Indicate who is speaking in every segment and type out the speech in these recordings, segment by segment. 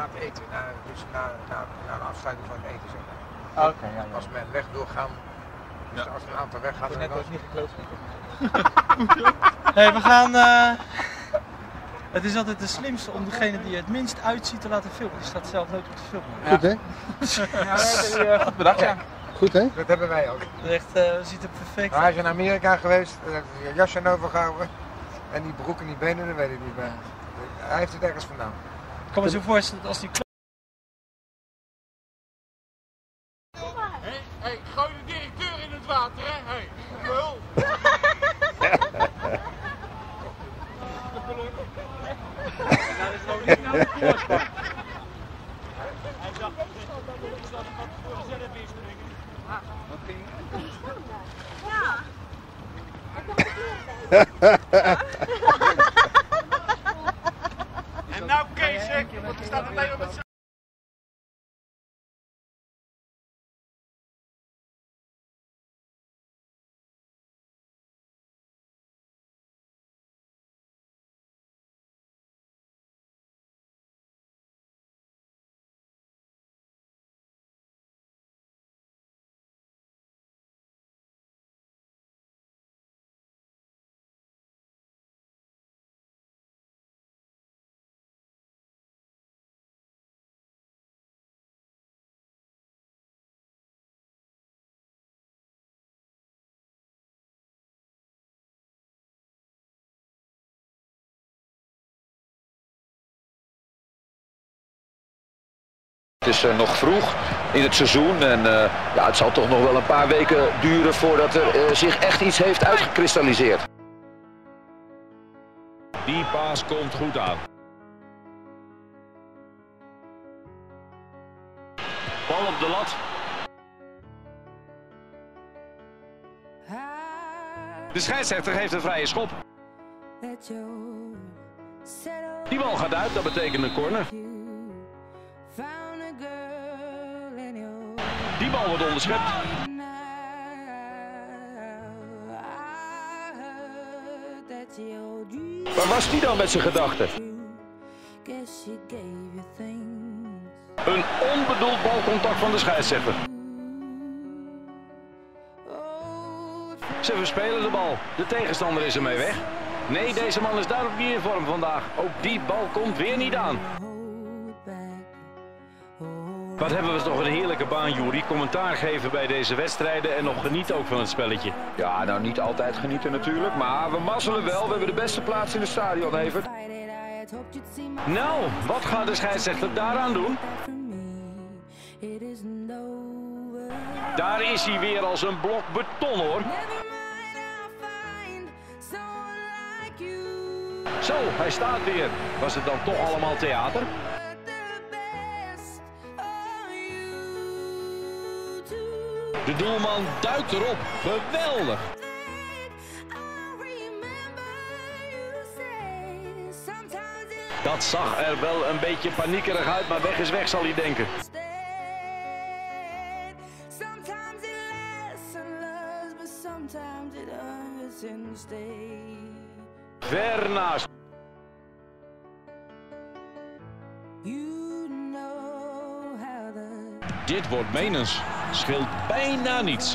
Speaker 1: Na het eten, dus na de afsluiting van het eten, zeg maar.
Speaker 2: Oké, ja.
Speaker 1: Als men weg wil gaan, dus als er een aantal weg gaat, dan
Speaker 2: net
Speaker 1: wel
Speaker 2: ook niet gekloot. Hey, we gaan... Het is altijd de slimste om degene die het minst uitziet te laten filmen. Die staat zelf nooit op te filmen.
Speaker 3: Goed, hè?
Speaker 2: Ja, goed bedacht, ja.
Speaker 3: Goed, hè?
Speaker 1: Dat hebben wij ook.
Speaker 2: Echt, ziet er perfect
Speaker 1: Hij is in Amerika geweest, heeft zijn jasje aan overgehouden. En die broek en die benen, dat weet ik niet meer. Hij heeft het ergens vandaan.
Speaker 2: Ik kan me zo voorstellen dat als die...
Speaker 4: Hey, gooi de directeur in het water, hè? Hey, lul!
Speaker 2: Dat is nog niet naar de voorspraak. Hij zag dat wat voor de zelf is drinken. Wat ging
Speaker 5: Ja.
Speaker 4: En nou Kees, want er staat alleen maar met z'n...
Speaker 6: Het is nog vroeg in het seizoen en ja, het zal toch nog wel een paar weken duren voordat er zich echt iets heeft uitgekristalliseerd.
Speaker 7: Die paas komt goed aan. Bal op de lat. De scheidsrechter heeft een vrije schop. Die bal gaat uit, dat betekent een corner. Die bal wordt onderschept.
Speaker 6: Waar was die dan met zijn gedachten?
Speaker 7: Een onbedoeld balcontact van de scheidsrechter. Ze verspelen de bal. De tegenstander is ermee weg. Nee, deze man is duidelijk niet in vorm vandaag. Ook die bal komt weer niet aan. Wat hebben we toch een heerlijke baan, Juri. Commentaar geven bij deze wedstrijden en nog genieten ook van het spelletje.
Speaker 6: Ja, nou niet altijd genieten natuurlijk, maar we mazzelen wel. We hebben de beste plaats in het stadion, Evert.
Speaker 7: Nou, wat gaat de scheidsrechter daaraan doen? Daar is hij weer als een blok beton, hoor. Zo, hij staat weer. Was het dan toch allemaal theater? De doelman duikt erop. Geweldig. Dat zag er wel een beetje paniekerig uit, maar weg is weg, zal hij denken. Ver naast. Dit wordt menens. Scheelt bijna niets.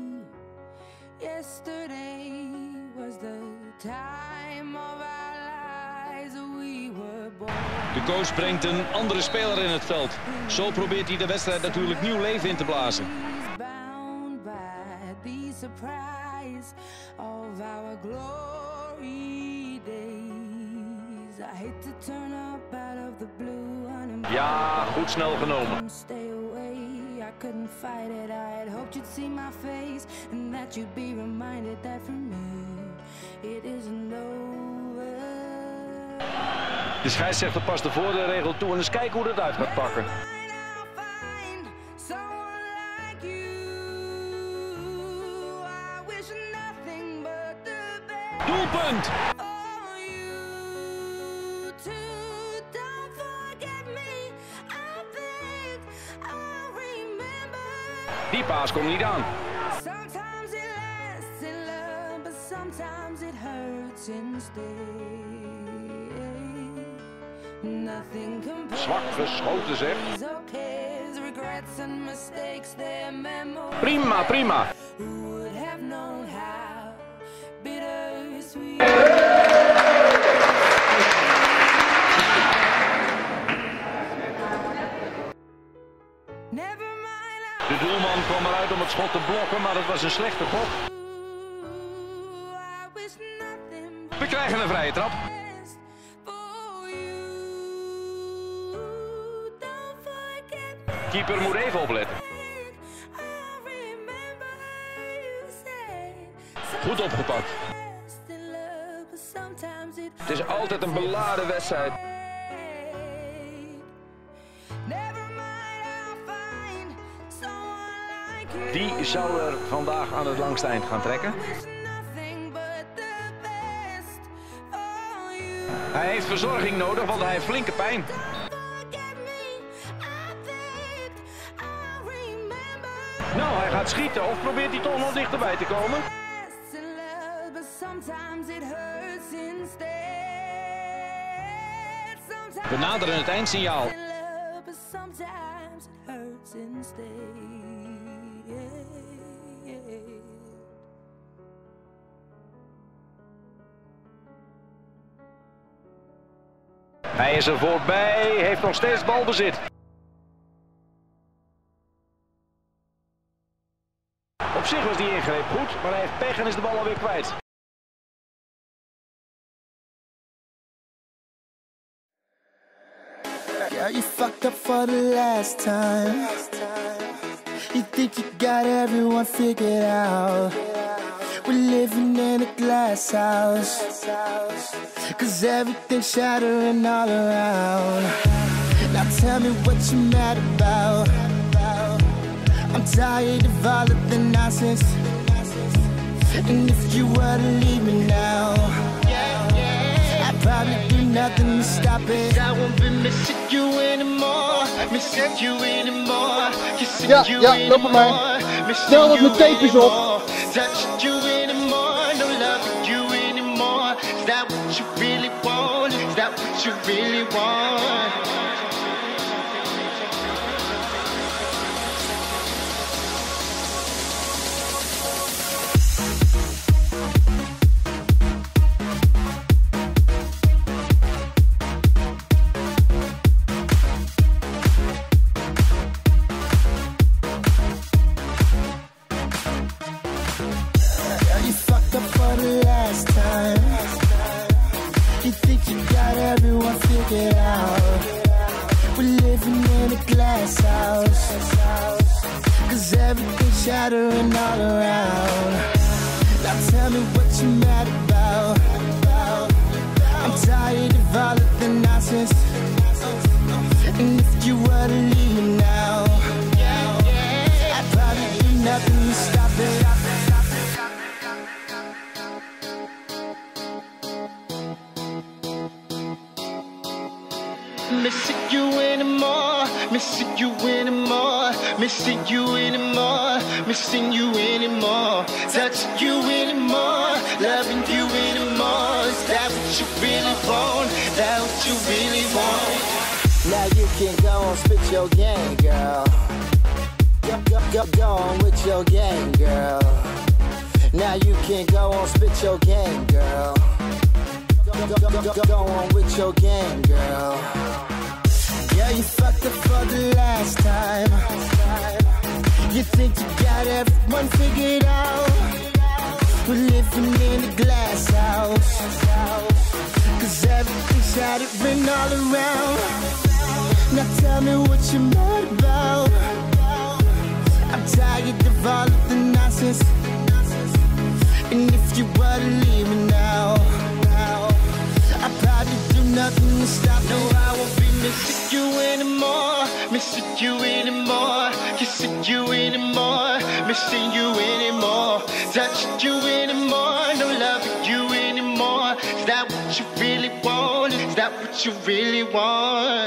Speaker 7: De coach brengt een andere speler in het veld. Zo probeert hij de wedstrijd natuurlijk nieuw leven in te blazen. Ja, goed snel genomen. De scheidsrechter past de voordeelregel toe en eens kijken hoe dat uit gaat pakken. Doelpunt! Die paas komt niet aan. Zwak geschoten zeg. Prima, prima. De doelman kwam eruit om het schot te blokken, maar het was een slechte gok. We krijgen een vrije trap. Keeper moet even opletten. Goed opgepakt. Het is altijd een beladen wedstrijd. Die zou er vandaag aan het langste eind gaan trekken. Hij heeft verzorging nodig, want hij heeft flinke pijn. Nou, hij gaat schieten of probeert hij toch nog dichterbij te komen? We naderen het eindsignaal. Hij is er voorbij, heeft nog steeds balbezit. Op zich was die ingreep goed, maar hij heeft pech en is de bal alweer kwijt.
Speaker 3: Yeah, you fucked up for the last time. You think you got everyone figured out. We're living in a glass house, 'cause everything's shattering all around. Now tell me what you're mad about. I'm tired of all of the nonsense. And if you were to leave me now, I'd probably do nothing to stop it. I won't be missing you anymore. Missing you anymore. Kissing you anymore. Stel dat mijn tape is op. Touching you anymore. No loving you anymore. Is that what you really want? Is that what you really want? It out. We're living in a glass house, 'cause everything's shattering all around. Now tell me what you're mad about. I'm tired of all of the nonsense. And if you were to leave me now, I'd probably do nothing to stop it. Missing you anymore, missing you anymore, missing you anymore, missing you anymore, touching you anymore, loving you anymore. Is that what you really want? Is that what you really want? Now you can go on, spit your game, girl. Go on with your game, girl. Now you can go on, spit your game, girl. Go on with your game, girl. Yeah, you fucked up for the last time. You think you got everyone figured out. We're living in a glass house, 'cause everything's shattering all around. Now tell me what you're mad about. I'm tired of all of the nonsense. And if you were to leave me now, I'd probably do nothing to stop. No, I won't be missing you anymore, missing you anymore, kissing you anymore, missing you anymore, touching you anymore, no loving you anymore. Is that what you really want? Is that what you really want?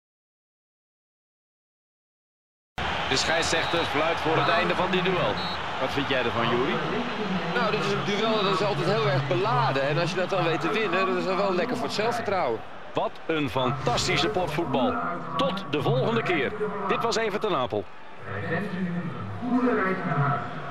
Speaker 7: De scheidsrechter fluit voor het einde van die duel. Wat vind jij ervan, Juri?
Speaker 8: Nou, dit is een duel dat is altijd heel erg beladen. En als je dat dan weet te winnen, dat is dan wel lekker voor het zelfvertrouwen.
Speaker 7: Wat een fantastische pot voetbal. Tot de volgende keer. Dit was Everton Apel.